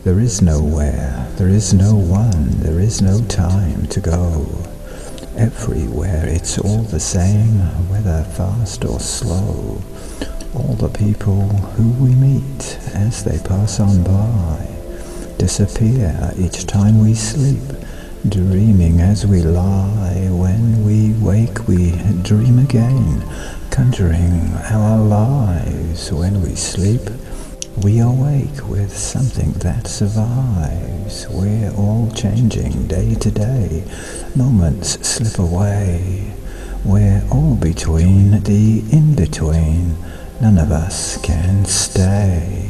There is nowhere, there is no one, there is no time to go. Everywhere it's all the same, whether fast or slow. All the people who we meet as they pass on by disappear each time we sleep, dreaming as we lie. When we wake we dream again, conjuring our lives. When we sleep we awake with something that survives. We're all changing day to day, moments slip away. We're all between the in-between, none of us can stay.